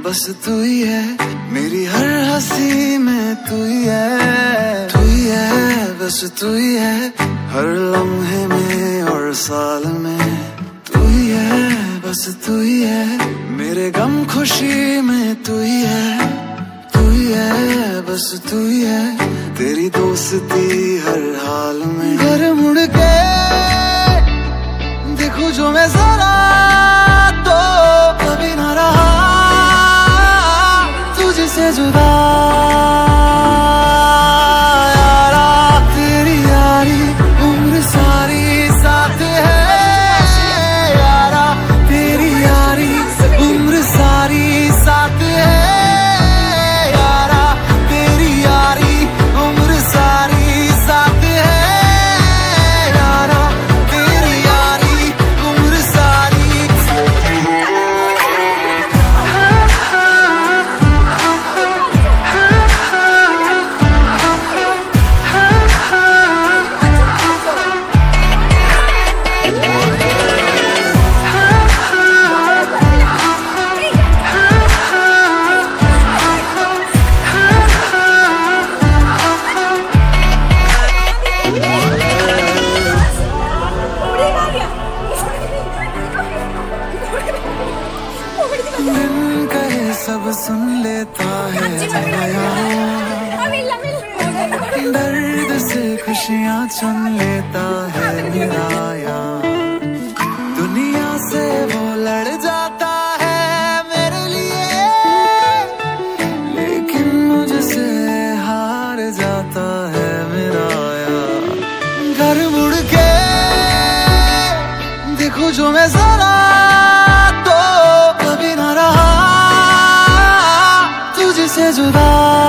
बस तू ही है, मेरी हर हंसी में तू ही है, तू ही है, बस तू ही है, हर लम्हे में और साल में तू ही है, बस तू ही है, मेरे गम खुशी में तू ही है, तू ही है, बस तू ही है, तेरी दोस्ती हर हाल में। घर मुड़ के देखूं जो मैं जरा तो कभी ना रहा तुझसे जुदा यारा, तेरी यारी उम्र सारी साथ है यारा, तेरी यारी उम्र सारी साथ है यारा, तेरी यारी उम्र सारी साथ है यारा, तेरी यारी उम्र सारी। दिन कहे सब सुन लेता है दर्द से खुशियाँ चुन लेता है मेरा यार, दुनिया से वो लड़ जाता है मेरे लिए, लेकिन मुझसे हार जाता है मेरा यार। घर मुड़ के देखो जो मैं जरा तो कभी ना रहा तुझसे जुदा।